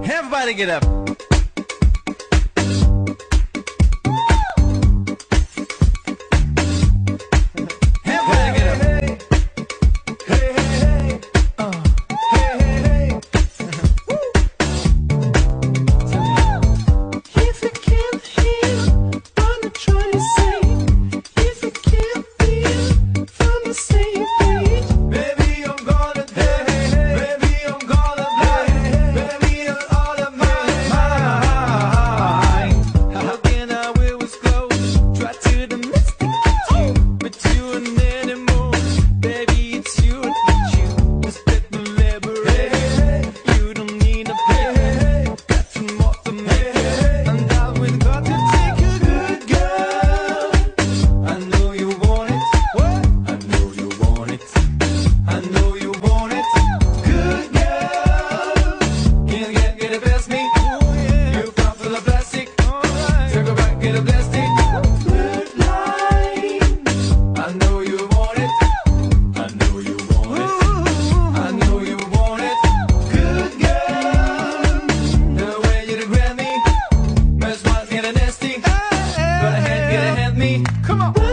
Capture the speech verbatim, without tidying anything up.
Everybody get up. Everybody get up. Hey, hey, hey. Uh. Hey, hey, hey. If you can't hear what I'm trying to say, if you can't feel from the same page, baby, I'm gonna hey, hey, hey. Baby, I'm gonna hey, hey, hey. Baby, you're all of mine. How can I will was close? Try to domesticate you, but you ain't anymore. Baby, it's you, it's you. Just get the liberate. You don't need a pay. Got some more to make. And I will got to take a good girl. I know you want it. What? I know you want it. I know you want it. Good girl. Can't get, get it past me. You come full of plastic. Circle back, get a plastic. Red line. I know you want it. I know you want it. I know you want it. Good girl. The way you grab me. Best one, get a nasty. Go ahead, get ahead me. Come on.